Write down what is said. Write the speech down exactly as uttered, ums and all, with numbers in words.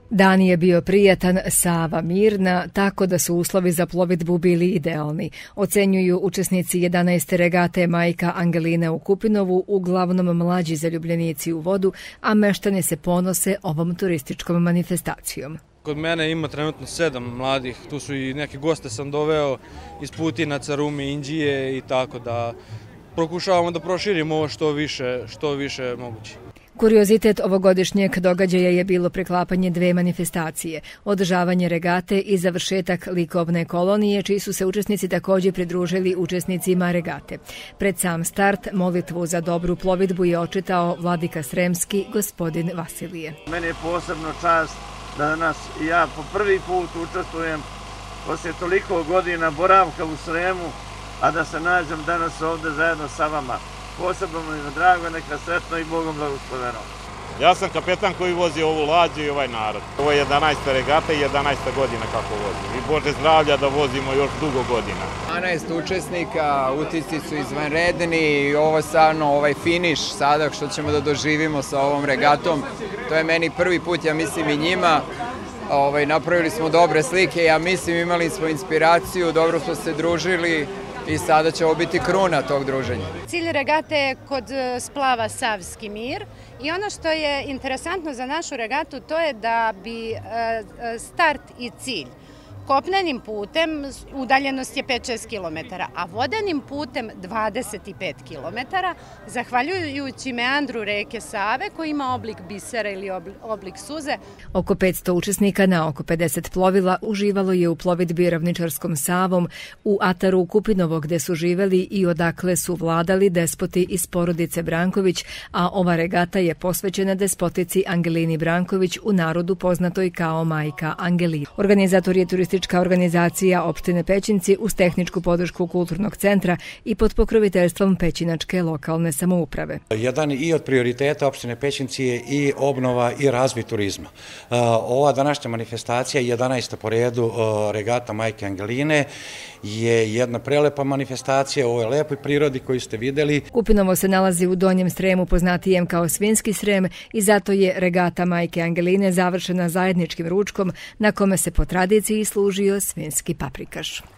Dan je bio prijatan, Sava mirna, tako da su uslovi za plovidbu bili idealni, ocenjuju učesnici jedanaeste regate Majka Angeline u Kupinovu, uglavnom mlađi zaljubljenici u vodu, a meštani se ponose ovom turističkom manifestacijom. Kod mene ima trenutno sedam mladih, tu su i neke goste sam doveo iz Putinaca, Rume, Indije i tako da pokušavamo da proširimo ovo što više, što više moguće. Kuriozitet ovogodišnjeg događaja je bilo preklapanje dve manifestacije, održavanje regate i završetak likovne kolonije, čiji su se učesnici također pridružili učesnicima regate. Pred sam start molitvu za dobru plovidbu je očitao vladika Sremski, gospodin Vasilije. Meni je posebno čast da danas ja po prvi put učestvujem poslije toliko godina boravka u Sremu, a da se nađem danas ovdje zajedno sa vama. Posebno mi je drago, neka sretno i Bogom blagosloveno. Ja sam kapetan koji vozi ovu lađu i ovaj narod. Ovo je jedanaesta regata i jedanaesta godina kako vozim. I Bože zdravlja da vozimo još dugo godina. jedanaest učesnika, utisci su izvanredni i ovo stvarno, ovaj finiš sada što ćemo da doživimo sa ovom regatom, to je meni prvi put, ja mislim i njima. Ovaj, napravili smo dobre slike, ja mislim imali smo inspiraciju, dobro smo se družili. I sada će ovo biti kruna tog druženja. Cilj regate je kod splava Savski mir i ono što je interesantno za našu regatu to je da bi start i cilj kopnenim putem udaljenost je pet do šest kilometara, a vodenim putem dvadeset pet kilometara, zahvaljujući meandru reke Save koji ima oblik bisera ili oblik suze. Oko petsto učesnika na oko pedeset plovila uživalo je u plovidbi ravničarskom Savom u ataru Kupinovo gde su živeli i odakle su vladali despoti iz porodice Branković, a ova regata je posvećena despotici Angelini Branković, u narodu poznatoj kao Majka Angelina. Organizator je turistička organizacija opštine Pećinci uz tehničku podršku Kulturnog centra i pod pokroviteljstvom Pećinačke lokalne samouprave. Jedan i od prioriteta opštine Pećinci je i obnova i razvoj turizma. Ova današnja manifestacija, jedanaesta po redu regata Majke Angeline, je jedna prelepa manifestacija u ovoj lepoj prirodi koju ste videli. Kupinovo se nalazi u Donjem Sremu, poznatijem kao Svinjski Srem, i zato je regata Majke Angeline završena zajedničkim ručkom na kome se po tradiciji služio svinjski paprikaš.